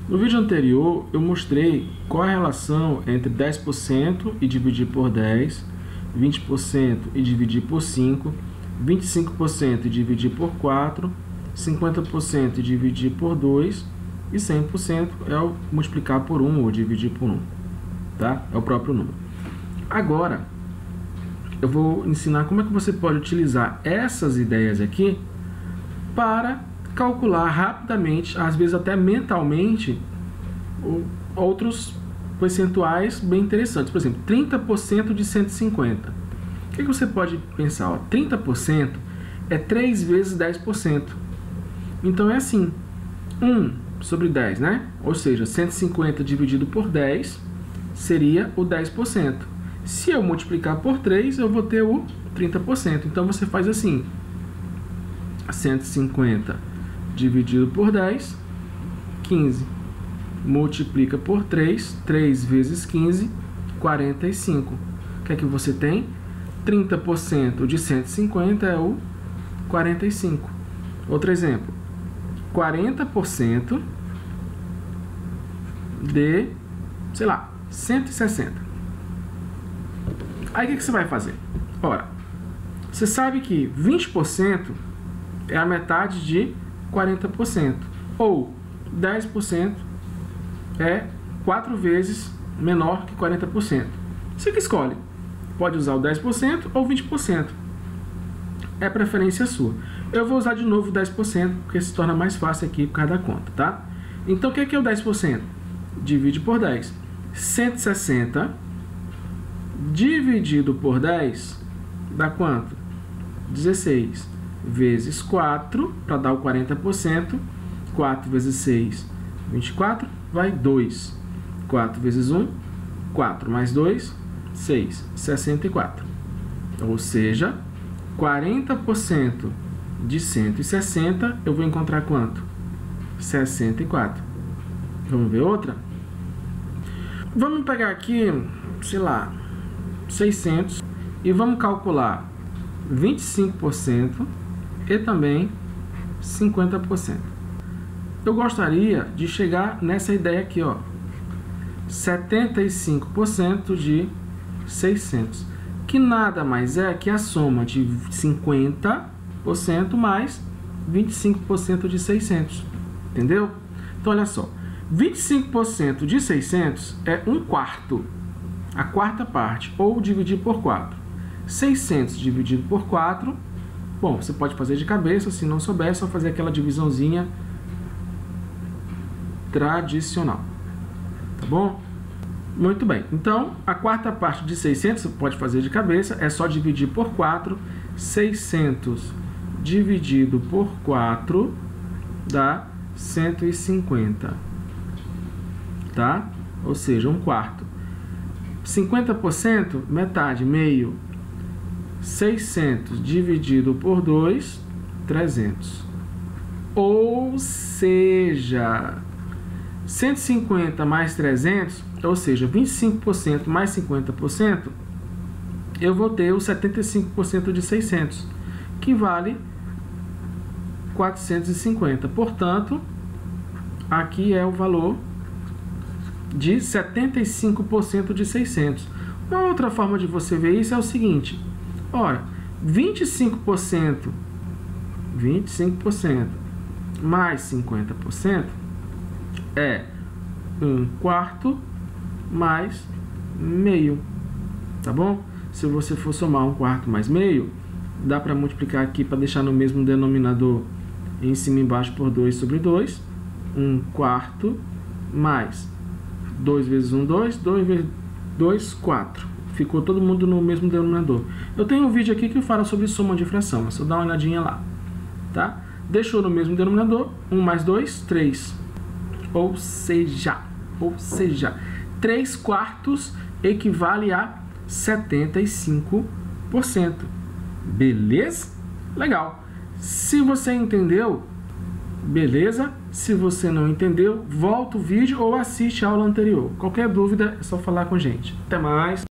No vídeo anterior, eu mostrei qual é a relação entre 10% e dividir por 10, 20% e dividir por 5, 25% e dividir por 4, 50% e dividir por 2 e 100% é o multiplicar por 1 ou dividir por 1, tá? É o próprio número. Agora, eu vou ensinar como é que você pode utilizar essas ideias aqui para calcular rapidamente, às vezes até mentalmente, outros percentuais bem interessantes. Por exemplo, 30% de 150. O que você pode pensar? Ó, 30% é 3 vezes 10%. Então é assim, 1 sobre 10, né? Ou seja, 150 dividido por 10 seria o 10%. Se eu multiplicar por 3, eu vou ter o 30%. Então você faz assim, 150 dividido por 10, 15. Multiplica por 3, 3 vezes 15, 45. O que é que você tem? 30% de 150 é o 45. Outro exemplo, 40% de, sei lá, 160. Aí o que você vai fazer? Ora, você sabe que 20% é a metade de 40%, ou 10% é 4 vezes menor que 40%. Você que escolhe. Pode usar o 10% ou 20%. É preferência sua. Eu vou usar de novo o 10%, porque se torna mais fácil aqui por causa da conta, tá? Então, o que é o 10%? Divide por 10. 160 dividido por 10 dá quanto? 16 vezes 4, para dar o 40%. 4 vezes 6, 24, vai 2. 4 vezes 1, 4 mais 2, 6, 64. Ou seja, 40% de 160, eu vou encontrar quanto? 64. Vamos ver outra? Vamos pegar aqui, sei lá, 600 e vamos calcular 25% e também 50%. Eu gostaria de chegar nessa ideia aqui, ó, 75% de 600, que nada mais é que a soma de 50% mais 25% de 600, entendeu? Então, olha só, 25% de 600 é 1/4, a quarta parte, ou dividir por 4. 600 dividido por 4, bom, você pode fazer de cabeça, se não souber, é só fazer aquela divisãozinha tradicional, tá bom? Muito bem, então, a quarta parte de 600, você pode fazer de cabeça, é só dividir por 4, 600 dividido por 4 dá 150, tá? Ou seja, 1/4. 50%, metade, meio, 600 dividido por 2, 300. Ou seja, 150 mais 300, ou seja, 25% mais 50%, eu vou ter o 75% de 600, que vale 450. Portanto, aqui é o valor de 75% de 600. Uma outra forma de você ver isso é o seguinte. Ora, 25% mais 50% é 1/4 mais meio, tá bom? Se você for somar 1/4 mais meio, dá para multiplicar aqui para deixar no mesmo denominador em cima e embaixo por 2 sobre 2. 1/4 mais 2 vezes 1, 2, 2 vezes 2, 4. Ficou todo mundo no mesmo denominador. Eu tenho um vídeo aqui que fala sobre soma de fração, é só dar uma olhadinha lá, tá? Deixou no mesmo denominador, 1 mais 2, 3. Ou seja, 3/4 equivale a 75%. Beleza? Legal. Se você entendeu, beleza? Se você não entendeu, volta o vídeo ou assiste a aula anterior. Qualquer dúvida é só falar com a gente. Até mais!